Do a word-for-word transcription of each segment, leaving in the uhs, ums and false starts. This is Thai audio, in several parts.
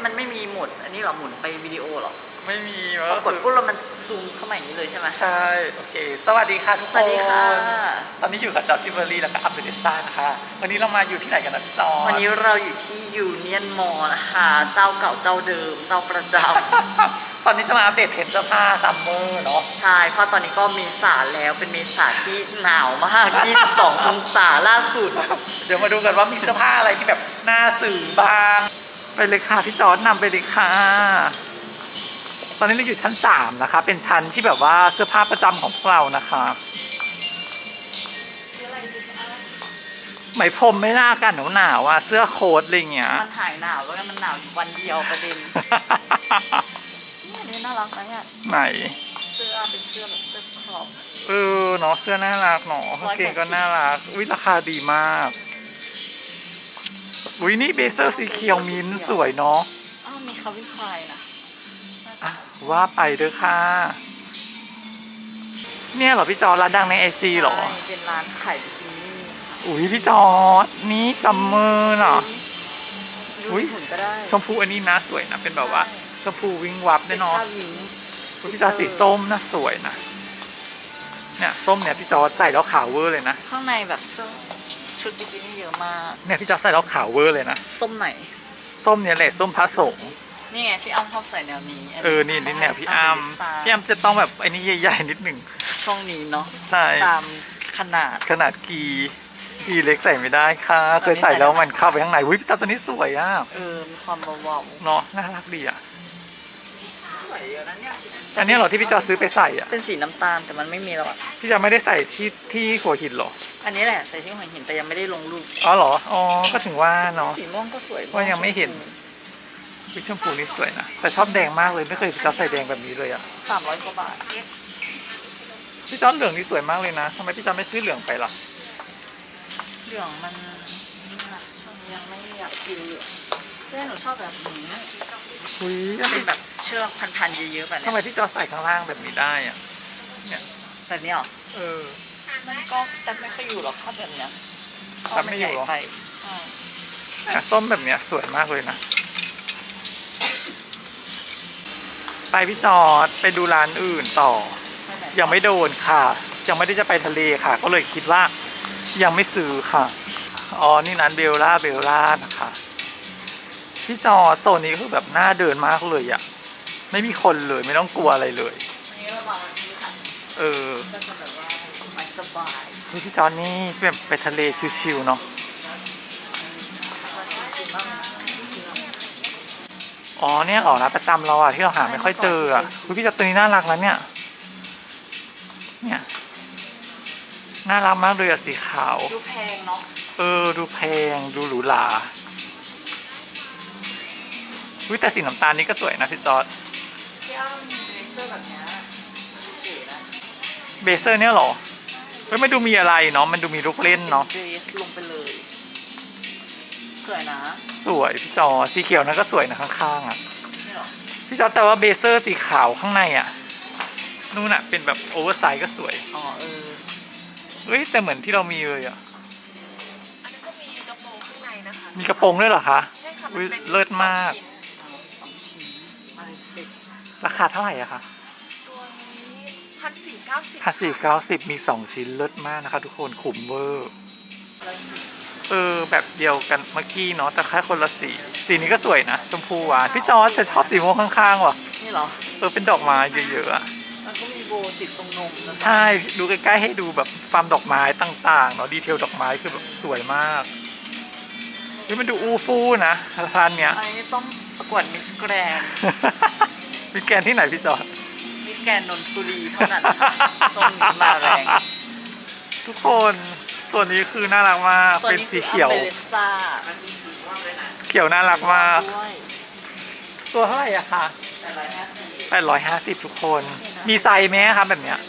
มันไม่มีโหมดอันนี้หรอหมุนไปวิดีโอหรอไม่มีพอกดปุ๊บแล้วมันซูมเข้ามาอย่างนี้เลยใช่ไหมใช่โอเคสวัสดีค่ะทุกคนสวัสดีค่ะตอนนี้อยู่กับจอร์ซิเวอรี่แล้วก็อัพเดทซ่านะคะวันนี้เรามาอยู่ที่ไหนกันนะพี่จอร์วันนี้เราอยู่ที่ยูเนียนมอลล์นะคะเจ้าเก่าเจ้าเดิมเจ้าประจำตอนนี้จะมาอัปเดตเทรนด์เสื้อผ้าซัมเมอร์เนาะใช่เพราะตอนนี้ก็เมษาแล้วเป็นเมษาที่หนาวมากยี่สิบสององศาล่าสุดเดี๋ยวมาดูกันว่ามีเสื้อผ้าอะไรที่แบบน่าสื่อบ้างไปเลยค่ะพี่จอร์นำไปเลยค่ะตอนนี้เราอยู่ชั้นสามนะคะเป็นชั้นที่แบบว่าเสื้อผ้าประจำของพวกเรานะคะไหมพรมไม่น่ากันหนาวหนาวอ่ะเสื้อโค้ทอะไรเงี้ยมันหายหนาวแล้วมันหนาววันเดียวประเด็นนี่นี่น่ารักนะเนี่ยไหนเสื้อเป็นเสื้อแบบเสื้อครอปเออเนาะเสื้อน่ารักเนาะกางเกงก็น่ารักอุ้ยราคาดีมากอุ้ยนี่เบเซอร์สีเขียวมิ้นสวยเนาะอ้าวมีคาวินไคลนะว่าไปเด้อค่ะเนี่ยเหรอพี่จอร้านดังในไอจีเหรอเป็นร้านขายบิกินี่อุ้ยพี่จอนี่ซัมเมอร์เนาะอุ้ยชมพูอันนี้นะสวยนะเป็นแบบว่าชมพูวิงวับได้เนาะพี่จอสีส้มนะสวยนะเนี่ยส้มเนี่ยพี่จอใส่แล้วขาวเวอร์เลยนะข้างในแบบชุดบิกินี่เยอะมากเนี่ยพี่จอใส่แล้วขาวเวอร์เลยนะส้มไหนส้มเนี่ยแหละส้มพระสงฆ์นี่ไงพี่อ้ำชอบใส่แนวนี้เออนี่นี่แนวพี่อ้ำพี่อ้ำจะต้องแบบไอ้นี่ใหญ่ๆนิดหนึ่งช่วงนี้เนาะใช่ตามขนาดขนาดกีกีเล็กใส่ไม่ได้ค่ะเคยใส่แล้วมันเข้าไปข้างในวิปซับตัวนี้สวยอ่ะเออมีความเบาๆเนาะน่ารักดีอ่ะสวยอยู่นะเนี่ยอันนี้เหรอที่พี่จอซื้อไปใส่อ่ะเป็นสีน้ำตาลแต่มันไม่มีแล้วอ่ะพี่จอไม่ได้ใส่ที่ที่หัวหินหรออันนี้แหละใส่ที่หัวหินแต่ยังไม่ได้ลงรูปอ๋อเหรออ๋อก็ถึงว่าเนาะสีม่วงก็สวยว่ายังไม่เห็นวิชมพูนี่สวยนะแต่ชอบแดงมากเลยไม่เคยพี่จอใส่แดงแบบนี้เลยอ่ะสามร้อยกว่าบาทพี่จอเหลืองนี่สวยมากเลยนะทำไมพี่จอไม่ซื้อเหลืองไปล่ะเหลืองมันยังไม่อยากกินเหลืองเสื้อหนูชอบแบบนี้อุ้ยเป็นแบบเชือกพันๆเยอะๆแบบนี้ทำไมพี่จอใส่ข้างล่างแบบนี้ได้อ่ะเนี่ยแบบนี้หรอเออมันก็แต่ไม่ค่อยอยู่หรอกถ้าแบบเนี้ยแต่ไม่อยู่หรอใช่ส้มแบบเนี้ยสวยมากเลยนะไปพี่จอดไปดูร้านอื่นต่อยังไม่โดนค่ะยังไม่ได้จะไปทะเลค่ะก็เลยคิดว่ายังไม่ซื้อค่ะอ๋อนี่ร้านเบลล่าเบลล่านะคะพี่จอโซนนี้คือแบบน่าเดินมากเลยอ่ะไม่มีคนเลยไม่ต้องกลัวอะไรเลยเออพี่จอนี่แบบไปทะเลชิวๆเนาะอ๋อเนี่ยออกร้านประจำเราอะที่เราหาไม่ค่อยเจออะพี่จอตัวนี้น่ารักแล้วเนี่ยเนี่ยน่ารักมากเลยอะสีขาวดูแพงเนาะเออดูแพงดูหรูหราวิแต่สีน้ำตาลนี่ก็สวยนะพี่จอร์ดพี่อ้ำเบเซอร์แบบนี้เก๋นะเบเซอร์เนี่ยหรอเฮ้ยไม่ดูมีอะไรเนาะมันดูมีลูกเล่นเนาะเบสลงไปเลยสวยนะสวยพี่จอร์สีเขียวนั้นก็สวยนะข้างๆอ่ะพี่จอร์ดแต่ว่าเบเซอร์สีขาวข้างในอ่ะนู่นอ่ะเป็นแบบโอเวอร์ไซส์ก็สวยอ๋อเออเฮ้ยแต่เหมือนที่เรามีเลยอ่ะอันนี้จะมีกระโปรงข้างในนะคะมีกระโปรงด้วยเหรอคะใช่ค่ะมันเป็นเลิศมากสองชิ้นราคาเท่าไหร่อะคะตัวนี้พันสี่เก้าสิบพันสี่เก้าสิบมีสองชิ้นเลิศมากนะคะทุกคนคุ้มเวอร์เออแบบเดียวกันเมื่อกี้เนาะแต่แค่คนละสีสีนี้ก็สวยนะชมพูหวานพี่จอร์จจะชอบสีม่วงข้างๆว่ะนี่เหรอเออเป็นดอกไม้เยอะๆอะมันก็มีโบติดตรงนมใช่ดูใกล้ๆให้ดูแบบฟาร์มดอกไม้ต่างๆเนาะดีเทลดอกไม้คือแบบสวยมากนี่มันดูอู้ฟู่นะร้านเนี้ยอันนี้ต้องประกวดมิสแกรนด์มิสแกรนด์ที่ไหนพี่จอร์จมิสแกรนด์นนทบุรีเท่านั้นตรงนี้มาแรงทุกคนตัวนี้คือน่ารักมากเป็นสีเขียวเขียวน่ารักมากตัวเท่าไหร่อะคะแปดร้อยห้าสิบทุกคนมีไซส์ไหมครับแบบเนี้ย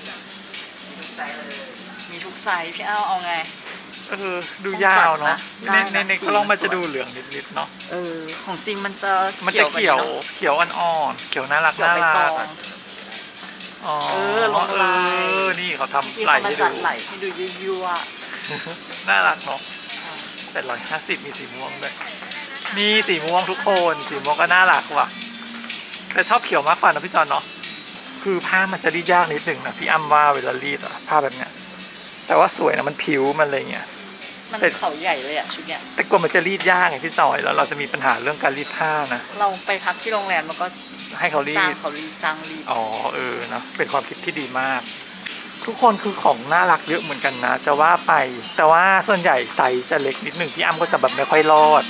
มีทุกไซส์พี่เอาเอาไงเออดูยาวเนาะในในในกล้องมันจะดูเหลืองนิดๆเนาะเออของจริงมันจะมันจะเขียวเขียวอ่อนๆเขียวน่ารักน่ารักอ๋อเออลงลายเออนี่เขาทำไหลให้ดูไหลให้ดูยั่วน่ารักเนาะแปดร้อยห้าสิบมีสีม่วงด้วยนี่สีม่วงทุกคนสีม่วงก็น่ารักว่ะแต่ชอบเขียวมากกว่านะพี่จอนเนาะคือผ้ามันจะรีดยากนิดหนึ่งนะพี่อ้ำว่าเวลารีดอะผ้าแบบเนี้ยแต่ว่าสวยนะมันผิวมันอะไรเงี้ยมันเขาใหญ่เลยอะชุดเนี้ยแต่กลัวมันจะรีดยากไงพี่จอยแล้วเราจะมีปัญหาเรื่องการรีดผ้านะเราไปพักที่โรงแรมมันก็ให้เขารีดจ้างเขารีดจ้างรีดอ๋อเออเนาะเป็นความคิดที่ดีมากทุกคนคือของน่ารักเยอะเหมือนกันนะจะว่าไปแต่ว่าส่วนใหญ่ไซส์จะเล็กนิดหนึ่งพี่อ้ำก็จะแบบไม่ค่อยรอด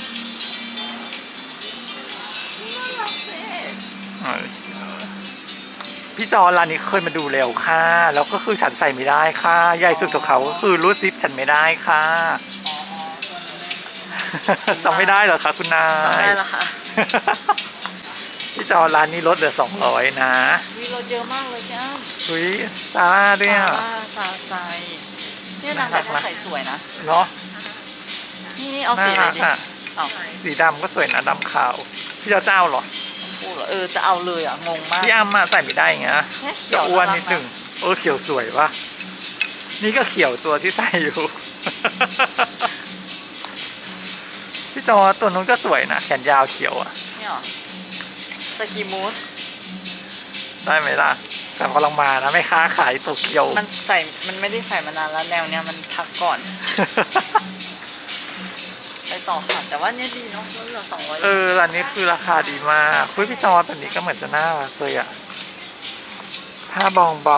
พี่จอร้านนี้เคยมาดูแล้วค่ะแล้วก็คือฉันใส่ไม่ได้ค่ะใหญ่สุดของเขาก็คือรูดซิปฉันไม่ได้ค่ะจำไม่ได้เหรอคะคุณนายจำได้ละค่ะพี่จอร้านนี้ลดเหลือสองร้อยนะวิลดเยอะมากเลยจ้าอุ้ยซาร่าด้วยอ่ะซาใส่เนี่ยนางแบบใส่สวยนะเนาะนี่เอาสีอะไรดีสีดำก็สวยนะดำขาวพี่เจ้าเจ้าหรอเออจะเอาเลยอ่ะงงมากพี่อ้ำมาใส่ไม่ได้ไงจะอ้วนนิดหนึ่งเออเขียวสวยวะนี่ก็เขียวตัวที่ใส่อยู่พี่จอตัวนู้นก็สวยนะแขนยาวเขียวอ่ะเนี่ยสกีมูสได้ไหมล่ะแต่กำลังมานะไม่ค้าขายตัวเขียวมันใส่มันไม่ได้ใส่มานานแล้วแนวเนี้ยมันทักก่อนไปต่อค่ะแต่ว่าเนี่ยดีเนาะลดเหลือสองร้อยเออร้านนี้คือราคาดีมากคุยพี่จอแบบนี้ก็เหมือนจะน่ารักเลยอ่ะผ้าบองเบา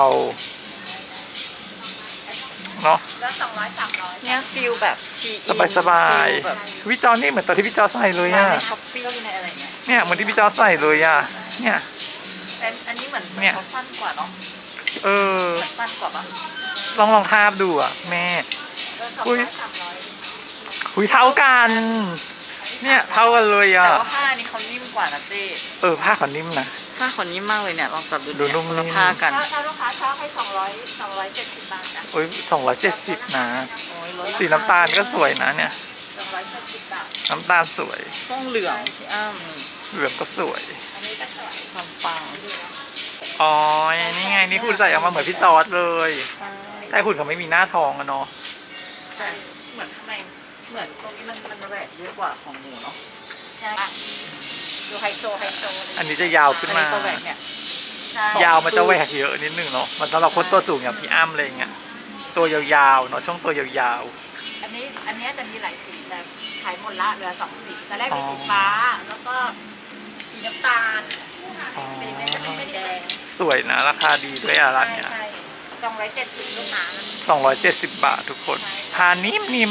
เนาะแล้วสองร้อยสามร้อยเนี่ยฟิลแบบชีสบายสบายพี่จอนี่เหมือนตอนที่พี่จอใส่เลยอ่ะในช้อปปี้ในอะไรเงี้ยเนี่ยเหมือนที่พี่จอใส่เลยอ่ะเนี่ยแต่อันนี้เหมือนเนี่ยสั้นกว่าเนาะเออสั้นกว่าปะลองลองทาบดูอ่ะแม่คุยคุยเท่ากันเนี่ยเท่ากันเลยอ่ะแต่ว่าผ้านี้เขานิ่มกว่านะเจ๊เออผ้าเขานิ่มนะผ้าเขานิ่มมากเลยเนี่ยลองจับดูดูนุ่มนิ่มผ้ากันถ้าลูกค้าชอบให้สองร้อยสองร้อยเจ็ดสิบบาทจ้ะโอ้ยสองร้อยเจ็ดสิบนะสีน้ำตาลก็สวยนะเนี่ยสองร้อยเจ็ดสิบบาทน้ำตาลสวยต้องเหลืองพี่อ้ำเหลืองก็สวยอันนี้ก็สวยความปังอ๋อนี่ไงนี่คุณใส่ออกมาเหมือนพี่จอร์จเลยแต่คุณเขาไม่มีหน้าทองอะเนาะแต่เหมือนทำไมเหมือนตรงนี้มันมันแหวกเยอะกว่าของหนูเนาะใช่ดูไฮโซไฮโซอันนี้จะยาวขึ้นมายาวมันจะแหวกเยอะนิดนึงเนาะมันสำหรับคนตัวสูงอย่างพี่อ้ำอะไรเงี้ยตัวยาวๆเนาะช่วงตัวยาวๆอันนี้อันนี้จะมีหลายสีแต่ขายหมดละเหลือสองสีตอนแรกมีสีฟ้าแล้วก็สีน้ำตาลสีนี้จะเป็นสีแดงสวยนะราคาดีด้วยอะไรเนี่ยสองร้อยเจ็ดสิบลูกหมาสองร้อยเจ็ดสิบบาททุกคนทานิ่มนิ่ม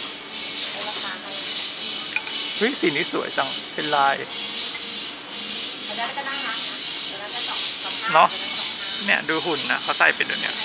เฮ้ยสีนี้สวยจังเป็นลายเนาะเนี่ยดูหุ่นนะเขาใส่เป็นแบบเนี้ย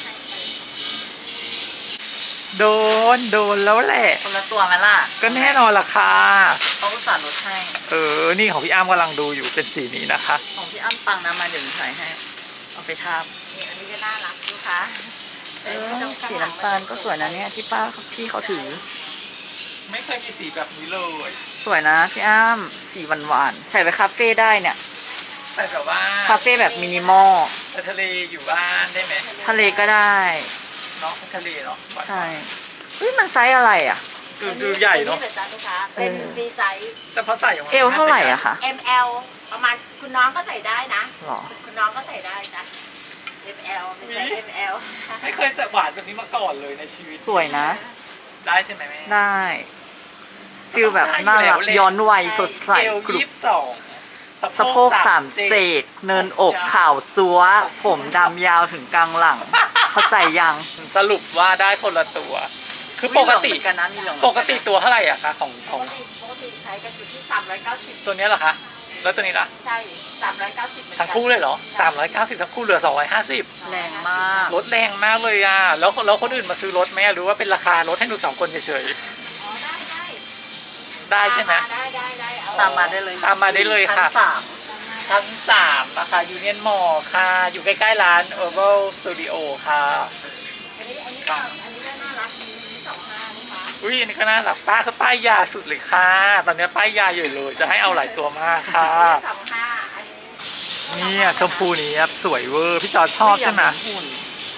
โดนโดนแล้วแหละคนละตัวไหมล่ะก็แน่นอนราคาเขาอุตส่าห์ลดให้เออนี่ของพี่อ้ำกำลังดูอยู่เป็นสีนี้นะคะของพี่อ้ำปังนะมาเดี๋ยวใส่ให้เอาไปทาบนี่อันนี้ก็น่ารักดูค่ะเออสีน้ำตาลก็สวยนะเนี่ยที่ป้าพี่เขาถือไม่เคยมีสีแบบนี้เลยสวยนะพี่อ้ำสีหวานๆใส่ไปคาเฟ่ได้เนี่ยใส่แบบว่าคาเฟ่แบบมินิมอลทะเลอยู่บ้านได้ไหมทะเลก็ได้เนาะทะเลเนาะใช่เฮ้ยมันไซส์อะไรอ่ะดูดูใหญ่เนาะเป็นวีไซส์แต่พอใส่เอลเท่าไหร่อะคะเอ็ม แอล ประมาณคุณน้องก็ใส่ได้นะหรอคุณน้องก็ใส่ได้จ้ะ เอ็ม แอล เป็นไซส์ เอ็ม แอลไม่เคยจะหวานแบบนี้มาก่อนเลยในชีวิตสวยนะได้ใช่ไหมแม่ได้ฟิลแบบน่ารักย้อนวัยสดใสกรุบสองสะโพกสามเศษเนินอกข่าวจั๊วผมดำยาวถึงกลางหลังเข้าใจยังสรุปว่าได้คนละตัวคือปกติกันนะปกติตัวเท่าไหร่อะคะของของปกติใช้กันอยู่ที่สามร้อยเก้าสิบตัวนี้เหรอคะแล้วตัวนี้ล่ะใช่สามร้อยเก้าสิบทั้งคู่เลยเหรอสามร้อยเก้าสิบทั้งคู่เหลือสองร้อยห้าสิบแรงมากลดแรงมากเลยอ่ะแล้วแล้วคนอื่นมาซื้อรถไหมหรือว่าเป็นราคาลดให้หนูสองคนเฉยๆอ๋อได้ได้ได้ใช่ไหมได้ได้ได้ตามมาได้เลยตามมาได้เลยค่ะชั้นสามชั้นสามนะคะยูเนียนมอลล์ค่ะอยู่ใกล้ๆร้าน Herbal Studio ค่ะอันนี้อันนี้ก็อันนี้ก็น่ารักนี้สองห้านะคะอุ้ยอันนี้ก็น่ารักป้าเขาป้ายยาสุดเลยค่ะตอนนี้ป้ายยาอยู่เลยจะให้เอาหลายตัวมากค่ะสองห้าอันนี้นี่ชมพูนี้สวยเวอร์พี่จอชอบใช่ไหม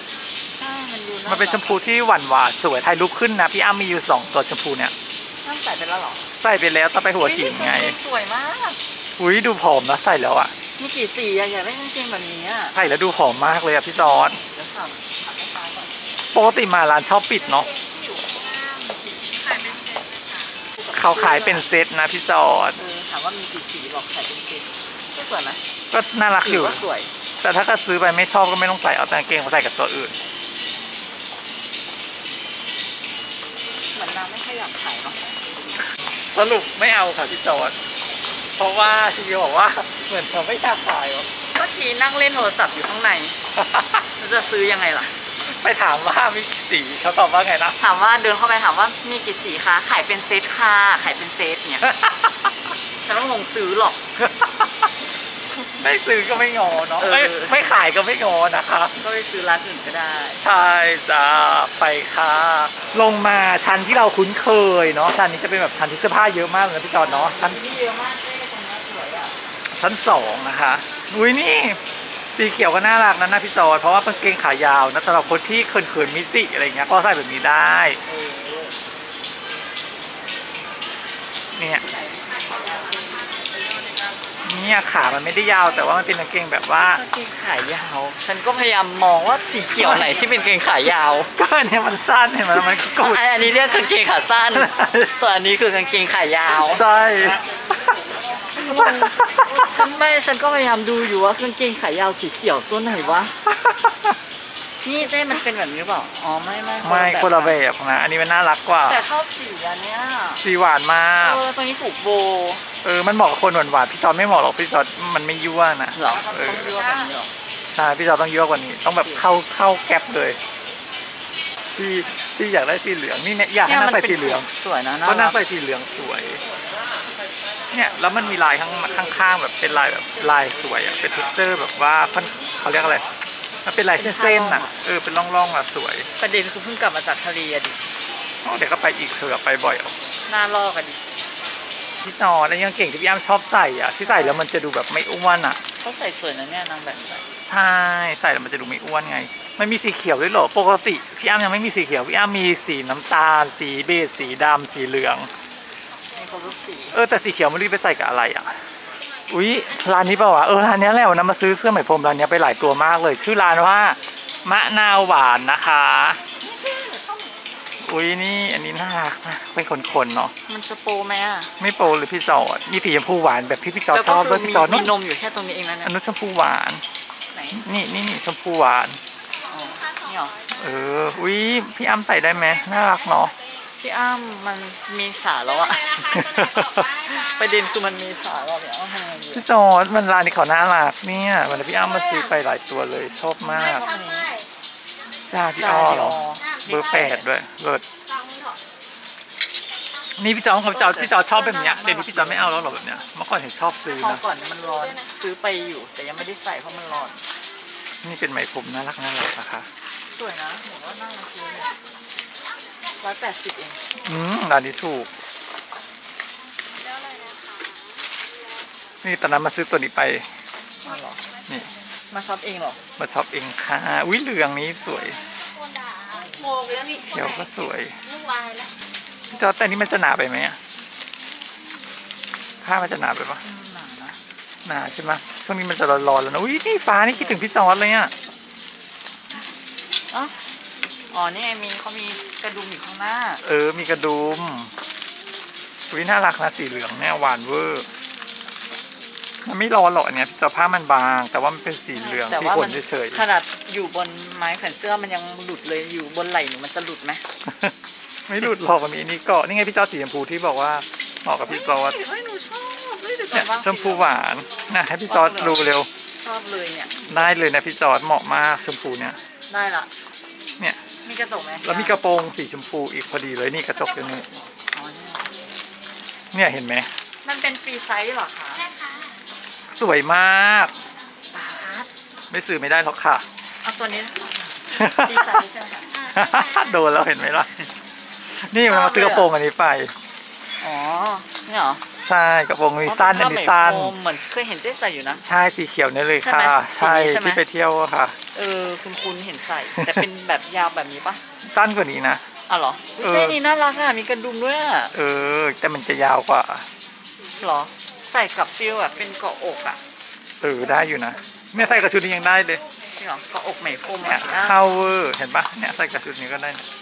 มันเป็นชมพูที่หวานหวานสวยถ่ายรูปขึ้นนะพี่อ้ำมีอยู่สองตัวชมพูเนี่ยต้องใส่ไปแล้วเหรอใส่ไปแล้วตอนไปหัวหินไงสวยมากอุ้ยดูผอมนะใส่แล้วอะมีกี่สีอะอยากได้กางเกงแบบนี้อะใส่แล้วดูผอมมากเลยอะพี่จอร์ดเดี๋ยวถามถามแม่ค้าก่อนปกติมาร้านชอบปิดเนาะเขาขายเป็นเซตนะพี่จอร์ดเออถามว่ามีกี่สีบอกใส่เป็นสีไม่สวยไหมก็น่ารักอยู่ก็สวยแต่ถ้าก็ซื้อไปไม่ชอบก็ไม่ต้องใส่เอาแต่กางเกงมาใส่กับตัวอื่นเหมือนนางไม่ค่อยอยากขายเนาะสรุปไม่เอาค่ะพี่จอร์ดเพราะว่าชิคกี้บอกว่าเหมือนเขาไม่อยากขายวะก็ชี้นั่งเล่นโทรศัพท์อยู่ข้างในแล้วจะซื้อยังไงล่ะไปถามว่ามีกี่สีเขาตอบว่าไงนะถามว่าเดินเข้าไปถามว่ามีกี่สีคะขายเป็นเซตค่ะขายเป็นเซตเนี่ย ฉันต้องลงซื้อหรอกไม่ซื้อก็ไม่งอเนาะเออไม่ไม่ขายก็ไม่งอนะคะก็ไปซื้อร้านอื่นก็ได้ใช่จ้าไปค่ะ ลงมาชั้นที่เราคุ้นเคยเนาะชั้นนี้จะเป็นแบบชั้นที่เสื้อผ้าเยอะมากเลยนะพี่จอร์ดเนาะชั้นที่เยอะมากเลยตรงนี้สวยอ่ะชั้นสองนะคะอุ้ยนี่สีเขียวก็น่ารักนะนะพี่จอร์ดเพราะว่ากางเกงขายาวนะสำหรับคนที่เขินๆมิจิอะไรเงี้ยก็ใส่แบบนี้ได้เนี่ยเนี่ยขามันไม่ได้ยาวแต่ว่ามันเป็นกางเกงแบบว่ากางเกงขายาว ฉันก็พยายามมองว่าสีเขียวไหนที่เป็นกางเกงขายาวก็เนี่ยมันสั้นเห็นไหมมันก็อันอันนี้เรียกกางเกงขาสั้น ส่วนอันนี้คือกางเกงขายาวใช่ฉันไม่ ฉันก็พยายามดูอยู่ว่ากางเกงขายาวสีเขียวตัวไหนวะ นี่เจ้มันเป็นแบบนี้หรือเปล่า อ๋อไม่ไม่ไม่คนละแบบนะอันนี้มันน่ารักกว่าแต่ชอบสีอันเนี้ยสีหวานมากเออตรงนี้ผูกโบเออมันเหมาะกับคนหวานๆพี่จอร์ดไม่เหมาะหรอกพี่จอร์ดมันไม่ยั่วนะเหรอเออต้องยั่วแบบนี้เหรอใช่พี่จอร์ดต้องยั่วกว่านี้ต้องแบบเข้าเข้าแก๊ปเลยซีซีอยากได้สีเหลืองนี่เนี่ยอยากให้นางใส่สีเหลืองสวยนะเพราะนางใส่สีเหลืองสวย เนี่ยแล้วมันมีลายข้างข้างๆแบบเป็นลายแบบลายสวยอ่ะเป็นเท็กเจอร์แบบว่าค่อนเขาเรียกอะไรมันเป็นลายเส้นๆอ่ะเออเป็นร่องๆอ่ะสวยประเด็นคือเพิ่งกลับมาจากทะเลอะดิอ๋อเดี๋ยวก็ไปอีกเธอไปบ่อยอ่ะหน้าลอกอะดิพี่จอร์ดแล้วยังเก่งที่พี่อ้ำชอบใส่อ่ะที่ใส่แล้วมันจะดูแบบไม่อ้วนอ่ะเขาใส่สวยนะเนี่ยนางแบบใส่ใช่ใส่แล้วมันจะดูไม่อ้วนไงมันมีสีเขียวด้วยเหรอปกติพี่อ้ำยังไม่มีสีเขียวพี่อ้ำมีสีน้ำตาล สีเบจสีดำสีเหลืองในครบทุกสีเออแต่สีเขียวไม่รู้ไปใส่กับอะไรอ่ะอุ๊ยร้านนี้เปล่าวะเออร้านนี้แหละวันนั้นมาซื้อเสื้อไหมพรมร้านนี้ไปหลายตัวมากเลย ชื่อร้านว่ามะนาวหวานนะคะอุ๊ยนี่อันนี้น่ารักนะเป็นคนๆเนาะมันจะโปรไหมอะไม่โปรหรือพี่จอดนี่สีชมพูหวานแบบที่พี่จอดชอบด้วยมีพี่จอดมีนู่นนมอยู่แค่ตรงนี้เองนะเนี่ยอันนู้นชมพูหวานไหนนี่นี่นี่ชมพูหวานอ๋อนี่เหรอเอออุ๊ยพี่อ้ำใส่ได้ไหมน่ารักเนาะพี่อ้ำมันมีขาแล้วอะประเด็นคือมันมีขาแล้วพี่อ้ำทำไงดีพี่จอดมันร้านนี้เขาน่ารักเนี่ยวันนี้พี่อ้ำมาซื้อไปหลายตัวเลยชอบมากซาพี่อ้อเหรอเบอร์แปดด้วยเลิศนี่พี่จอมกับพี่จอพี่จอชอบแบบเนี้ยเดี๋ยวนี้พี่จอไม่เอาแล้วหรอแบบเนี้ยเมื่อก่อนเห็นชอบซื้อพอนะก่อนมันร้อนซื้อไปอยู่แต่ยังไม่ได้ใส่เพราะมันร้อนนี่เป็นไหมพรมน่ารักน่ารักนะคะสวยนะผมว่าน่ารักเลยร้อยแปดสิบเองอืมร้านนี้ถูกนี่ตอนนั้นมาซื้อตัวนี้ไปอ๋อเหรอนี่มาช็อปเองเหรอมาช็อปเองค่ะอุ้ยเหลืองนี้สวยโมไปแล้วนี่เขียวก็สวยลูกวายแล้วพี่จอแต่นี่มันจะหนาไปไหมอะผ้ามันจะหนาไปปะอืมหนานะหนาใช่ไหมช่วงนี้มันจะร้อนๆแล้วนะอุ้ยนี่ฟ้านี่คิดถึงพี่จอร์ดเลยอ่ะอ๋ออ๋อนี่ไงมีเขามีกระดุมอยู่ข้างหน้าเออมีกระดุมอุ้ยน่ารักนะสีเหลืองเนี่ยหวานเวอร์มันไม่ร้อนหรอกอันเนี้ยพี่จอร์ดผ้ามันบาง แต่ว่ามันเป็นสีเหลืองแต่ที่ว่าขมันเฉยขนาดอยู่บนไม้แขวนเสื้อมันยังหลุดเลยอยู่บนไหล่หนูมันจะหลุดไหมๆ ไม่หลุดหรอกมันมีอันนี้เกาะนี่ไงพี่จอร์ดสีชมพูที่บอกว่าเหมาะกับพี่จอร์ดเฮ้ยหนูชอบเฮ้ยเดี๋ยวก่เนี่อย นวางชมพูหวานนะให้พี่จอร์ดดูเร็วชอบเลยเนี่ยได้เลยนะพี่จอร์ดเหมาะมากชมพูเนี่ยได้ละเนี่ยมีกระจกไหมแล้วมีกระโปรงสีชมพูอีกพอดีเลยนี่กระจกอยู่นี่อ๋อเนี่ยเนี่ยเห็นไหมมันเป็นฟรีไซส์เหรอคะใช่ค่ะสวยมากบาสไม่ซื้อไม่ได้หรอกค่ะเอาตัวนี้ฟรีไซส์ใช่ไหมคะโดนแล้วเห็นไหมล่ะ นี่มันมาซื้อกระโปรงอันนี้ไปอ๋อเนี่ยเหรอใช่กระโปรงมีสั้นอันนี้สั้นอ๋อเป็นผ้าไหมพรมเหมือนเคยเห็นเจ๊ใส่อยู่นะใช่สีเขียวนี่เลยค่ะใช่ใช่ไหมสีนี้ใช่ไหมที่ไปเที่ยวอะค่ะเออคุณคุณเห็นใส่ แต่เป็นแบบยาวแบบนี้ปะสั้นกว่านี้นะอ๋อเหรอเออเส้นนี้น่ารักอ่ะมีกระดุมด้วยอ่ะเออ แต่มันจะยาวกว่าเหรอใส่กับฟิลแบบเป็นเกาะอกอ่ะเออได้อยู่นะเนี่ยใส่กับชุดนี้ยังได้เลยจริงเหรอเกาะอกไหมพรมเนี่ยอ่ะเข้าเวอร์เห็นปะเนี่ยใส่กับชุดนี้ก็ได้เนี่ย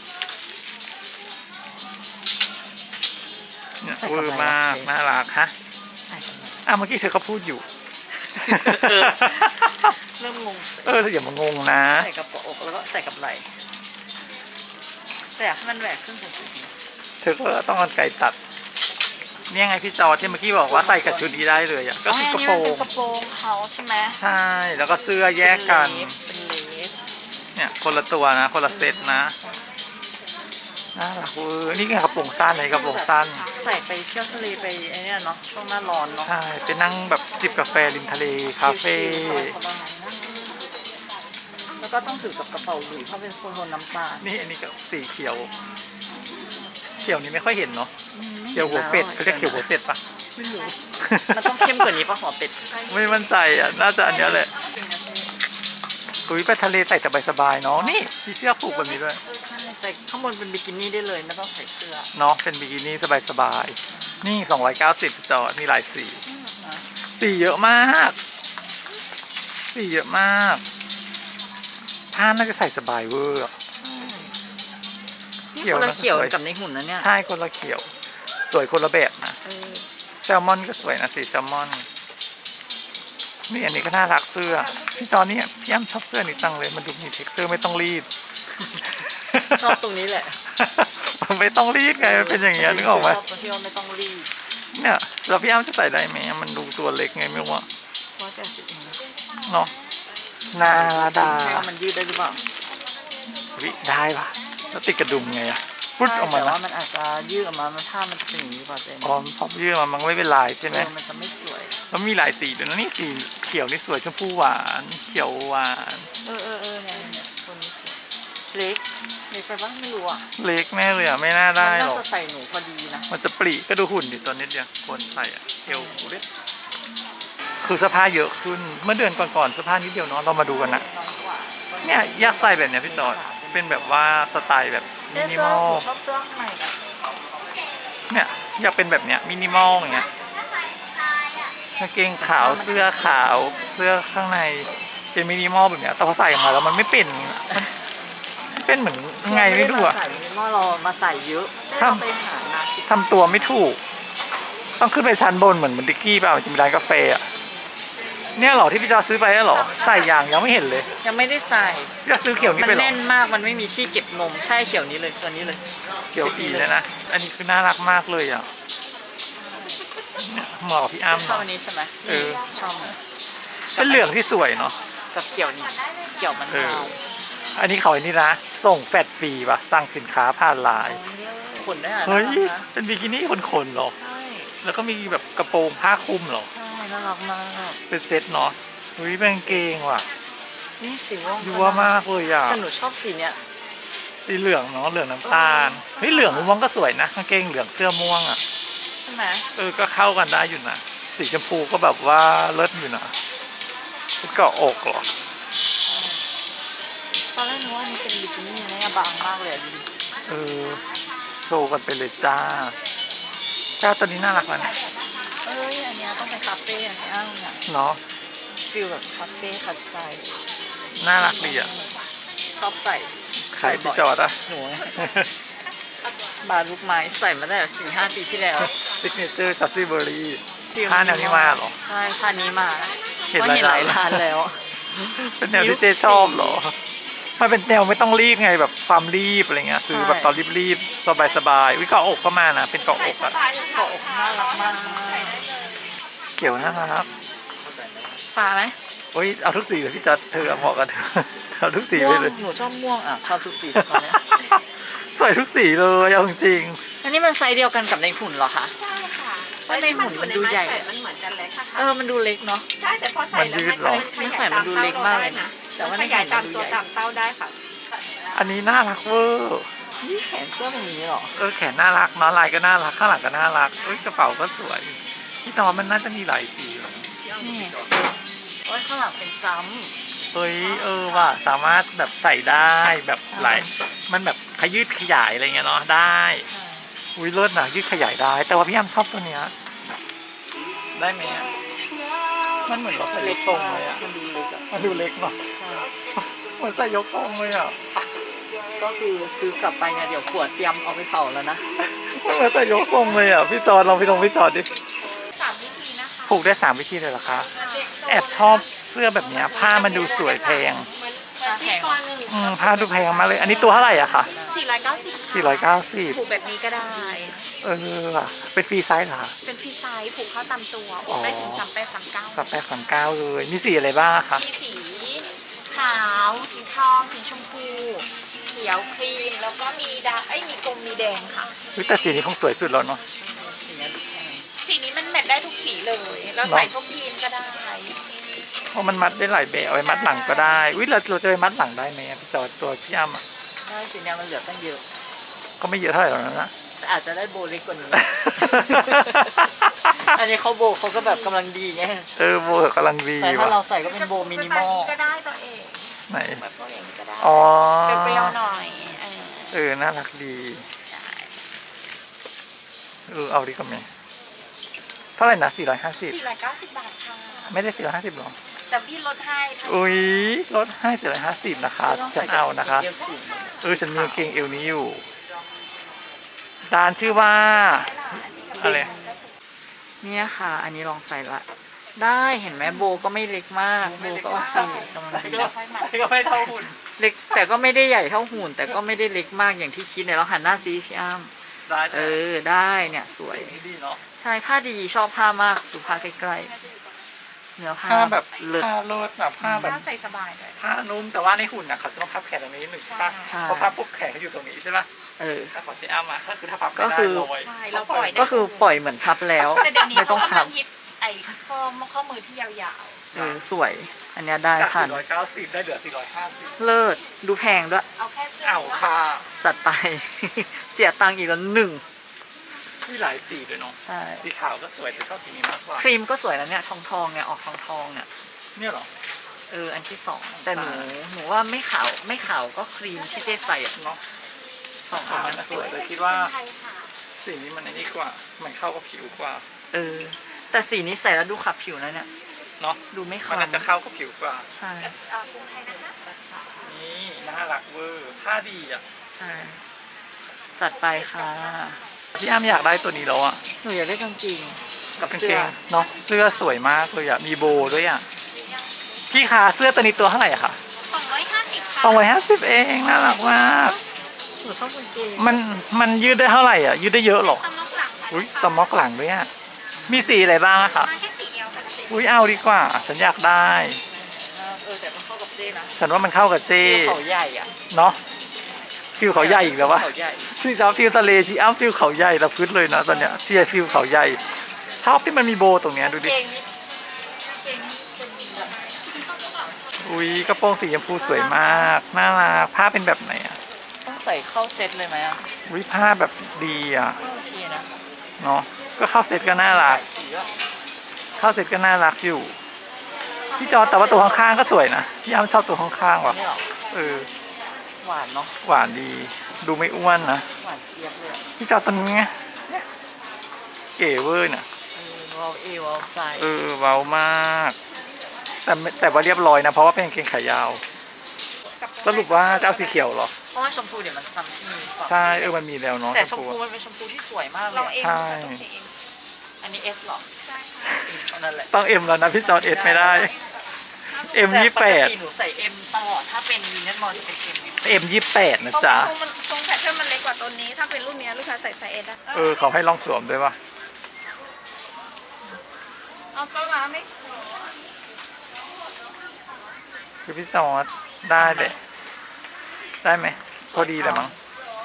เนี่ยเวอร์มากน่ารักฮะใส่กับอะไรอ่ะเมื่อกี้เธอก็พูดอยู่เออเริ่มงงเอออย่ามางงนะใส่กับเกาะอกแล้วก็ใส่กับไหล่แต่อยากให้มันแหวกขึ้นสุดๆนะเธอก็ต้องเอาไก่ตัดเนี่ยไงพี่จอที่เมื่อกี้บอกว่าใส่กับชุดนี้ได้เลยอ่ะก็คือกระโปรอ๋ออันนี้มันงเป็นกระโปรงเขาใช่ไหมใช่แล้วก็เสื้อแยกกันเป็นเลสเนี่ยคนละตัวนะคนละเซตนะน่ารักเวอร์นี่ไงกระโปรงสั้นเลยกระโปรงสั้นใส่ไปเที่ยวทะเลไปไอ้เนี่ยเนาะช่วงหน้าร้อนเนาะใช่ไปนั่งแบบจิบกาแฟริมทะเลคาเฟ่สบายๆนะแล้วก็ต้องถือกับกระเป๋าหลุยเพราะเป็นโซนน้ำตาลนี่อันนี้ก็สีเขียว เขียวนี้ไม่ค่อยเห็นเนาะเขียวหัวเป็ดเขาเรียกเขียวหัวเป็ดปะไม่รู้มันต้องเข้มกว่านี้ปะหัวเป็ดไม่มั่นใจอ่ะน่าจะอันเนี้ยแหละอุ้ยไปทะเลใส่แต่สบายๆเนาะนี่มีเสื้อผูกแบบนี้ด้วยใส่ข้างบนเป็นบิกินี่ได้เลยไม่ต้องใส่เสื้อเนาะเป็นบิกินี่สบายๆนี่สองร้อยเก้าสิบจอมีหลายสีสีเยอะมากสีเยอะมากผ้าน่าจะใส่สบายเวอร์อะคนละเขียวกับในหุ่นนะเนี่ยใช่คนละเขียว สวยคนละแบบนะเออแซลมอนก็สวยนะสีแซลมอนนี่อันนี้ก็น่ารักเสื้อพี่จอเนี่ยพี่อ้ำชอบเสื้อนี้จังเลยมันดูมีเท็กเซอร์ไม่ต้องรีดชอบตรงนี้แหละไม่ต้องรีดไงมันเป็นอย่างเงี้ยนึกออกไหมชอบตรงที่ว่าไม่ต้องรีบเนี่ยแล้วพี่อ้ำจะใส่ได้ไหมมันดูตัวเล็กไงไม่รู้ว่าร้อยแปดสิบเองนะเนาะนาดาให้มันยืดได้หรือเปล่าวิได้ปะแล้วติดกระดุมไงอะพุดออกมาแต่นะว่ามันอาจจะยืดออกมามันถ้ามันจะเป็นอย่างนี้หรือเปล่าเจนอ๋อพอยืดมามันก็ไม่เป็นลายใช่ไหมเออมันจะไม่สวยแล้วมีหลายสีด้วยนะนี่สีเขียวนี่สวยชมพูหวานเขียวหวานเออเออเออเนี่ยเนี่ยตัวนี้สวยเล็กเล็กไปบ้างไม่รู้อ่ะเล็กแน่เลยอ่ะไม่น่าได้มันหรน่าอกจะใส่หนูพอดีนะมันจะปรีก็ดูหุ่นดิตอนนิดเดียวคนใส่อะเอวเล็กคือเสื้อผ้าเยอะขึ้นเมื่อเดือนก่อนๆเสื้อผ้านิดเดียวเนาะเรามาดูกันนะน้อยกว่าเนี่ยอยากใส่แบบเนี้ยพี่จอดเป็นแบบว่าสไตล์แบบมิเสื้อนิเสื้มออลหนูชอบเสื้อข้างในอะเนี่ยอยากเป็นแบบเนี้ยมินิมอลอย่างเงี้ยกางเกงขาวเสื้อขาวเสื้อข้างในเป็นมินิมอลแบบเนี้ยแต่พอใส่ออกมาแล้วมันไม่เป็นมันเป็นเหมือนไงไม่รู้อะใส่เมื่อเรามาใส่เยอะถ้าเราไปหามาสิทำตัวไม่ถูก ต้องขึ้นไปชั้นบนเหมือนมันดิกกี้เปล่าจะมีร้านกาแฟอะเนี่ยเหรอที่พี่จอซื้อไปแล้วเหรอใส่อย่างยังไม่เห็นเลยยังไม่ได้ใส่พี่จอซื้อเขียวนี้มันไปเหรอแน่นมากมันไม่มีที่เก็บนมใช่เขียวนี้เลยตัวนี้เลยเขียวปีเลยนะ อันนี้คือน่ารักมากเลยอ่ะเนี่ยเหมาะกับพี่อ้ำชอบเนาะอันนี้ใช่ไหมเออชอบไหมเป็นเหลืองที่สวยเนาะกับเขียวนี้เขียวมันเออเทาอันนี้เขาอันนี้นะ ส่งแฟดฟรีป่ะ สั่งสินค้าผ่านไลน์ขนด้วยอ่ะเฮ้ยน่ารักนะเป็นบิกินี่ขนๆเหรอใช่แล้วก็มีแบบกระโปรงผ้าคลุมเหรอใช่น่ารักมากเป็นเซ็ตเนาะเฮ้ยเป็นกางเกงว่ะนี่สีม่วงยัวมากเลยอ่ะแต่หนูชอบสีเนี้ยสีเหลืองเนาะ เหลืองน้ำตาล เฮ้ยเหลืองม่วงก็สวยนะกางเกงเหลืองเสื้อม่วงอ่ะใช่ไหมเออ ก็เข้ากันได้อยู่นะ สีชมพูก็แบบว่าเลิศอยู่นะเกาะอกเหรอตอนแรกนึกว่าอันนี้เป็นบิกินี่เนี่ยบางมากเลยอะดูดิเออโชว์กันไปเลยจ้าเจ้าตัวนี้น่ารักแล้วนะเอ้ยอันเนี้ยต้องเป็นคาเฟ่อันเนี้ยเนี่ยเนาะฟิลแบบคาเฟ่ขัดใจน่ารักดีอ่ะชอบใส่ขายพี่จอดอ่ะหนู บาร์ลูกไม้ใส่มาได้แบบสี่ห้าปีที่แล้วซิกเนเจอร์จัสซี่เบอรี่ผ้าแนวนี้มาเหรอใช่ผ้านี้มาเห็นก็หลายเห็นหลายร้านร้านแล้วเป็นแนวที่เจชอบเหรอมันเป็นแนวไม่ต้องรีบไงแบบความรีบอะไรเงี้ยซื้อแบบตอนรีบๆสบายๆวิเกาะอกก็มานะเป็นเกาะอกอ่ะเกาะอกน่ารักมากเขียวน่ารักฟ้าไหมโอ้ยเอาทุกสีเลยพี่จัดเธอเหมาะกับเธอเอาทุกสีม่ไปวงเลยหนูชอบม่วงอ่ะชอบทุกสีตอนเนี้ยสวยทุกสีเลยเอาจริงอันนี้มันไซส์เดียวกันกับในหุ่นเหรอคะใช่ค่ะเพราะในหุ่นมันดูใหญ่มันเหมือนกันเลยค่ะเออมันดูเล็กเนาะใช่แต่พอใส่แล้วมันขยายมันดูเล็กมากเลยนะแต่แต่ว่าว่าในขยายหุ่ตาน มมันดูตัวใหญ่ตามเต้าได้ค่ะอันนี้น่ารักเวอร์นี่แขนเสื้อเป็นอย่างนี้เหรอเออแขนน่ารักเนาะลายก็น่ารักข้างหลังก็น่ารักเอ้ยกระเป๋าก็สวยพี่ซอมมันน่าจะมีหลายสีเหรอนี่โอ้ยข้างหลังเป็นจ้เฮ้ยเออว่ะสามารถแบบใส่ได้แบบหลายมันแบบขยืดขยายอะไรเงี้ยเนาะได้อุ้ยเลิศนะยืดขยายได้ แต่ว่าพี่ยามชอบตัวเนี้ยได้ไหมอะมันเหมือนเราใส่ยกทรงเลยอะมันดูเล็กอะมันดูเล็กเนาะเหมือนใส่ยกทรงเลยอะก็คือซื้อกลับไปเนี่ยเดี๋ยวขวดเตรียมเอาไปเผาแล้วนะมันเหมือนใส่ยกทรงเลยอะพี่จอดลองไปลองพี่จอดดิสามวิธีนะคะผูกได้สามวิธีเลยเหรอคะแอบชอบเสื้อแบบเนี้ยผ้ามันดูสวยแพงแพงอืมผ้าดูแพงมากเลย อันนี้ตัวเท่าไหร่อะคะสี่ร้อยเก้าสิบสี่ร้อยเก้าสิบผูกแบบนี้ก็ได้เออว่ะเป็นฟรีไซส์เหรอคะเป็นฟรีไซส์ผูกเข้าตามตัวอกได้ถึงสามแปดสามเก้าสามแปดสามเก้าเลย มีสีอะไรบ้างอะคะมีสีขาวสีทองสีชมพูเขียวครีมแล้วก็มีดาเอ้ยมีกลมมีแดงค่ะอุ๊ยแต่สีนี้คงสวยสุดแล้วเนาะสีนี้มันแมทได้ทุกสีเลยแล้วใส่พวกยีนก็ได้เพราะมันมัดได้หลายแบบเอาไว้มัดหลังก็ได้อุ้ยเราเราจะไปมัดหลังได้ไหมอะพี่จอดตัวพี่อ้ำอะได้สิเนี่ยมันเหลือตั้งเยอะก็ไม่เยอะเท่าไหร่หรอกนะแต่อาจจะได้โบเล็กกว่านี้ อันนี้เขาโบเขาก็แบบกำลังดีไงเออโบกำลังดีแต่ถ้าว่ะเราใส่ก็เป็นโบมินิมอลก็ได้ตัวเองไหนแบบพวกอย่างนี้ก็ได้อ๋อเปรี้ยวๆหน่อยเออเออน่ารักดีเออเอาดีกว่าไหมเท่าไหร่นะสี่ร้อยห้าสิบสี่ร้อยเก้าสิบบาทค่ะไม่ได้สี่ร้อยห้าสิบหรอแต่พี่ลดให้ทั้งอุ้ยลดให้สี่ร้อยห้าสิบนะคะฉันเอานะคะเออฉันมีกางเกงเอวนี้อยู่ร้านชื่อว่าอะไรเนี่ยค่ะ อันนี้ลองใส่ละ ได้เห็นไหมโบก็ไม่เล็กมากโบก็โอเคกำลังดีก็ไม่เท่าหุ่นเล็กแต่ก็ไม่ได้ใหญ่เท่าหุ่นแต่ก็ไม่ได้เล็กมากอย่างที่คิดเนี่ยเราหันหน้าซีพี่อ้ำได้เออได้เนี่ยสวยดีเนาะใช่ผ้าดีชอบผ้ามากดูผ้าใกล้ๆเนื้อผ้าผ้าแบบเลิศผ้าโลดแบบผ้าแบบผ้าใส่สบายเลยผ้านุ่มแต่ว่าในหุ่นนะเขาจะต้องพับแขนตรงนี้หนึ่งใช่ปะใช่เพราะพับปุ๊บแขนเขาอยู่ตรงนี้ใช่ปะเออถ้าขอเจ๊อ้ามาก็คือถ้าพับก็คือไม่ได้ลอยใช่เราปล่อยได้ก็คือปล่อยเหมือนพับแล้วแต่เดี๋ยวนี้ไม่ต้เขาองกำพัลับงฮิตไอ้ข้อข้อมือที่ยาวเออสวย อันเนี้ยได้จากผ่านสี่ร้อยเก้าสิบได้เหลือสี่ร้อยห้าสิบเลิศดูแพงด้วยๆ เอาแค่เสื้อเอาค่ะจัดไป เสียตังค์อีกแล้วหนึ่งมีหลายสีด้วยเนาะใช่สีขาวก็สวยแต่ชอบสีนี้มากกว่าครีมก็สวยนะเนี่ยทองทองๆเนี่ยออกทองทองๆเนี่ยเนี่ยเหรอเอออันที่สองแต่หนูหนูว่าไม่ขาวไม่ขาวก็ครีมที่เจ๊ใส่อะเนาะสองประอัมาณนนั้นสวยเลยคิดว่าไทยค่ะสีนี้มันไอ้นี่กว่ามันเข้ากับผิวกว่าเออ แต่สีนี้ใส่แล้วดูขับผิวนะเนี่ยเนาะดูไม่มันขาวอาจจะเข้ากับผิวกว่าใช่เอ่อกรุงไทยนะคะนี่น่ารักเวอร์ผ้าดีอ่ะใช่จัดไปค่ะพี่อ้ำอยากได้ตัวนี้แล้วอ่ะหนูอยากได้กางเกงกับกางเสื้เกองเนาะเสื้อสวยมากเลยอ่ะมีโบด้วยอ่ะพี่คะเสื้อตัวนี้ตัวเท่าไหร่อะคะสองร้อยห้าสิบค่ะสองร้อยห้าสิบเองน่ารักมากหนูชอบกางเกงมันมันยืดได้เท่าไหร่อ่ะยืดได้เยอะหรอตำล็อกหลังค่ะอุ้ยสม็อกหลังด้วยอ่ะมีสีอะไรบ้างอะคะมาแค่สีเดียวค่ะสีอุ้ยเอาดีกว่าฉันอยากได้เออแต่มันเข้ากับเจ๊นะฉันว่ามันเข้ากับเจเขาใหญ่อะเนาะฟิลเขาใหญ่อีกแล้ววะเขาใหญ่ที่ชอบฟิลทะเลชีอ้ำฟิลเขาใหญ่ละพื้นเลยนะตอนเนี้ยเชียร์ฟิลเขาใหญ่ชอบที่มันมีโบตรงเนี้ยดูดิเกงนี่เกงนี่เป็นแบบอุ้ยกระโปรงสีชมพูสวยมากน่ารักผ้าเป็นแบบไหนอ่ะต้องใส่เข้าเซตเลยไหมอะอุ้ยผ้าแบบดีอ่ะโอเคนะเนาะก็เข้าเซ็ตก็น่ารักสีก็เข้าเซ็ตก็น่ารักอยู่พี่จอร์จแต่ว่าตัวข้างๆก็สวยนะพี่อ้ำชอบตัวข้างๆว่ะนี่หรอเออหวานเนาะหวานดีดูไม่อ้วนนะหวานเจี๊ยบเลยอะพี่จอร์จตัวนี้เก๋เวอร์น่ะเออเราเอวเราใส่เออเบามาก แต่ไม่แต่ว่าเรียบร้อยนะเพราะว่าเป็นกางเกงขายาว สรุปว่าจะเอาสีเขียวเหรอเพราะว่าชมพูเดี๋ยวมันซ้ำที่มีก่อนใช่เออมันมีแล้วเนาะแต่ชชมมพูพูมันเป็นชมพูที่สวยมากเลเรายเองใช่ต้องสีเองอันนี้เอสหรอใช่ค่ะอันนั้นแหละต้องเอ็มแล้วนะพี่จอร์จเอสไม่ได้เอ็มยี่แปดต่กติหนูใส่เอ็มตลอดถ้าเป็นวีนัทมอลจะเป็นเอ็มเอ็มยี่แปดนะจ๊ะทรงมันทรงแพทเทิร์นมันเล็กกว่าตัวนี้ ถ้าเป็นรุ่นเนี้ยลูกค้าใส่ไซส์เอสอะเออเขาให้ลองสวมด้วยป่ะเอาเสื้อมาไหมคือพี่จอร์จได้เลยได้ไหมพอดีเลยมั้ง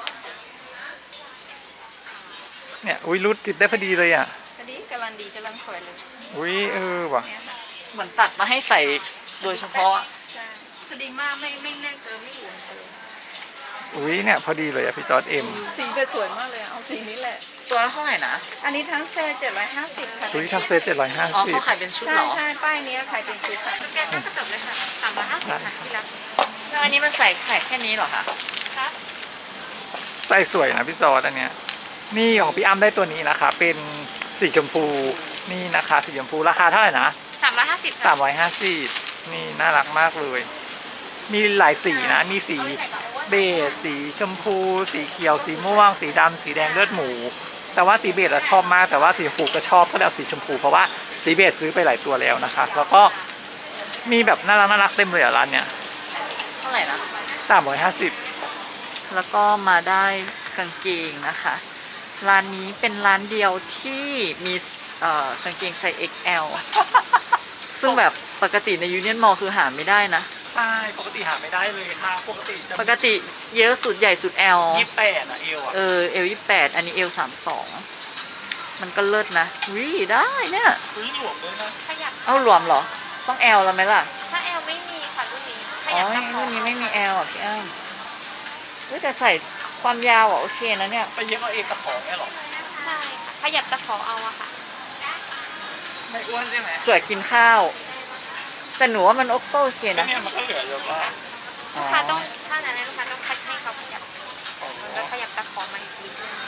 เนี่ยอุ้ยรูดติดได้พอดีเลยอ่ะกระดีกำลังดีกำลังสวยเลยอุ้ยเออว่ะเนี่ยค่ะเหมือนตัดมาให้ใส่โดยเฉพาะใช่พอดีมากไม่ไม่แน่นเกินไม่หลวมเกินอุ้ยเนี่ยพอดีเลยอะพี่จอร์ดเอ็มสีก็สวยมากเลยเอาสีนี้แหละตัวละเท่าไหร่นะอันนี้ทั้งเซตเจ็ดร้อยห้าสิบค่ะอุ้ยทำเซตเจ็ดร้อยห้าอ๋อสิบเขาขายเป็นชุดใช่เหรอใช่ป้ายนี้ขายเป็นชุดค่ะสแกนหน้ากระจกเลยค่ะสามร้อยห้าสิบค่ะที่รักแล้วอันนี้มันใส่ไข่แค่นี้เหรอคะครับใส่สวยนะพี่จอร์ดอันเนี้ยนี่ของพี่อ้ำได้ตัวนี้นะคะ เป็นสีชมพูนี่นะคะสีชมพูราคาเท่าไหร่นะสามร้อยห้าสิบสามร้อยห้าสิบนี่น่ารักมากเลย มีหลายสีนะ มีสีเบจสีชมพู สีเขียว สีม่วง สีดำสีแดงเลือดหมู แต่ว่าสีเบจเราชอบมาก แต่ว่าสีชมพูก็ชอบก็เลยเอาสีชมพูเพราะว่าสีเบจซื้อไปหลายตัวแล้วนะคะ แล้วก็มีแบบน่ารักน่ารักเต็มเลยอ่ะร้านเนี้ยเท่าไหร่นะสามร้อยห้าสิบแล้วก็มาได้กางเกงนะคะ ร้านนี้เป็นร้านเดียวที่มีเอ่อกางเกงไซส์ เอ็กซ์ แอล ซึ่งแบบปกติในยูเนียนมอลคือหาไม่ได้นะใช่ปกติหาไม่ได้เลยค่ะปกติจะปกติเยอะสุดใหญ่สุด L ยี่สิบแปดอะเอวอะเออ L ยี่สิบแปดอันนี้ L สามสองมันก็เลิศนะวิได้เนี่ยซื้อหลวมเลยนะขยับเอารวมเหรอ ต้อง L แล้วไหมล่ะถ้าแอลไม่มีค่ะรุ่นนี้ขอ๋อยับตะขอรุ่นนี้ไม่มี L อ่ะพี่อ้ำเฮ้ยแต่ใส่ความยาวอ่ะโอเคนะเนี่ยไปเย็บเอาเองกับของเนี่ยหรอใช่ค่ะขยับตะขอเอาอะค่ะไม่อ้วนใช่ไหมเผื่อกินข้าว แต่หนูว่ามันโอเคก็นะเนี่ยมันก็เหลือเยอะมากอ๋อลูกค้าต้องถ้าไหนลูกค้าต้องคัดให้เขาขยับแล้วขยับตะขอมาอีกนิดนึง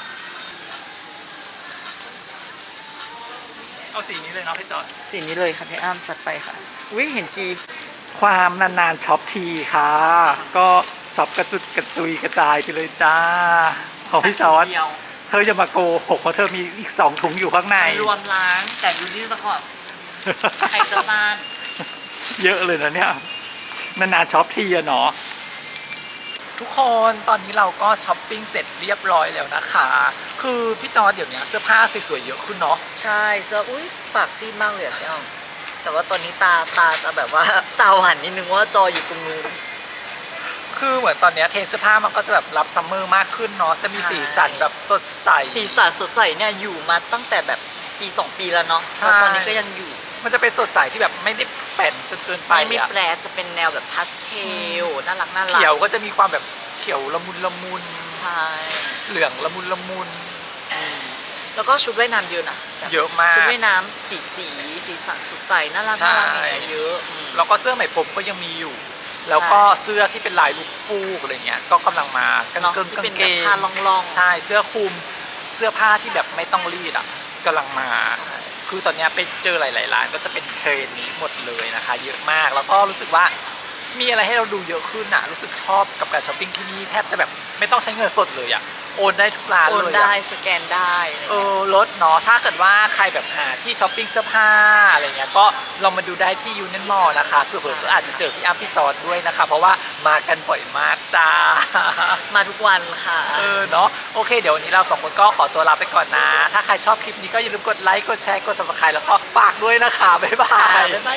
เอาสีนี้เลยเนาะพี่จอร์ดสีนี้เลยค่ะพี่อ้ำจัดไปค่ะวิเห็นจีความนานๆช็อปทีค่ะ ก็ช็อปกระจุดกระจุยกระจายไปเลยจ้า ของพี่ซอสเดียวเธอจะมาโกหกเพราะเธอมีอีกสองถุงอยู่ข้างในรวมล้างแต่ดูนี่ซะก่อนใครจะบ้านเยอะเลยนะเนี่ย นานๆช็อปทีอะเนาะทุกคนตอนนี้เราก็ช้อปปิ้งเสร็จเรียบร้อยแล้วนะคะ คือพี่จอร์ดเดี๋ยวนี้เสื้อผ้าสวยๆเยอะขึ้นเนาะใช่เสื้ออุ้ยปากซีดมากเลยอะพี่อ้อมแต่ว่าตอนนี้ตาตาจะแบบว่า ตาหวานนิดนึงว่าจออยู่ตรงนู้นคือเหมือนตอนเนี้ยเทรนด์เสื้อผ้ามันก็จะแบบรับซัมเมอร์มากขึ้นเนาะ จะมีใช่สีสันแบบสดใสสีสันสดใสเนี่ยอยู่มาตั้งแต่แบบปีสองปีแล้วเนาะใช่แล้วตอนนี้ก็ยังอยู่มันจะเป็นสดใสที่แบบไม่ได้แป่นจนเกินไปไม่ไม่อะแปรจะเป็นแนวแบบพาสเทลน่ารักน่ารักเขียวก็จะมีความแบบเขียวละมุนละมุนใช่เหลืองละมุนละมุนอืมแล้วก็ชุดว่ายน้ำเยอะนะแบบเยอะมากชุดว่ายน้ำสีสีสีสันสดใสน่ารักใช่น่ารักอย่างเงี้ยเยอะอืมแล้วก็เสื้อไหมพรมก็ยังมีอยู่ แล้วก็เสื้อที่เป็นลายลูกฟูกอะไรเงี้ยก็กำลังมากางเนาะเกงที่กาเป็นงแบเกบงผ้าล่องๆใช่เสื้อคลุมเสื้อผ้าที่แบบไม่ต้องรีดอ่ะกำลังมา คือตอนเนี้ยไปเจอหลายๆร้านก็จะเป็นเทรนด์นี้หมดเลยนะคะ เยอะมากแล้วก็รู้สึกว่ามีอะไรให้เราดูเยอะขึ้นอ่ะรู้สึกชอบกับการช้อปปิ้งที่นี่แทบจะแบบไม่ต้องใช้เงินสดเลยอ่ะโอนได้ทุกร้านโอนเลยได้อะสแกนได้อะไรเอเงี้ยอลดเนาะถ้าเกิดว่าใครแบบหาที่ช้อปปิ้งเสื้อผ้าอะไรเงี้ยก็ลองมาดูได้ที่ยูเนียนมอลล์นะคะเผื่อๆก็อาจจะเจอพี่อัพพี่ซอสด้วยนะคะ เพราะว่ามากันบ่อยมากจ้ามาทุกวันค่ะเออเนาะโอเคเดี๋ยววันนี้เราสองคนก็ขอตัวลาไปก่อนนะ ถ้าใครชอบคลิปนี้ก็อย่าลืมกดไลค์กดแชร์กด ซับสไครบ์ แล้วก็ฝากด้วยนะคะบ๊ายบายบ๊ายบ